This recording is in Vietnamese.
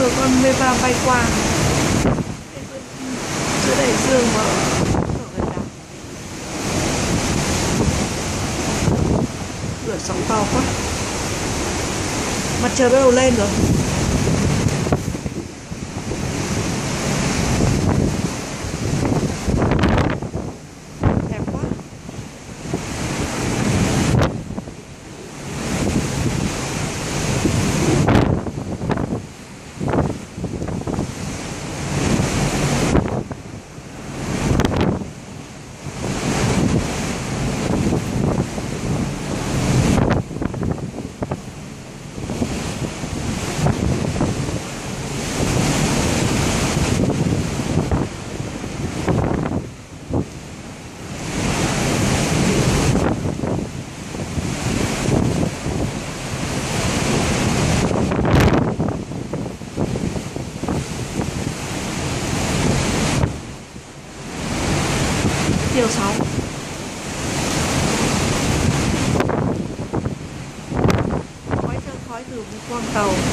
rồi con mê va bay qua giữa đại dương mà ở gần đảo. Lửa sóng to quá. Mặt trời bắt đầu lên rồi. Đẹp quá. Điều 6. Khói từ khoang tàu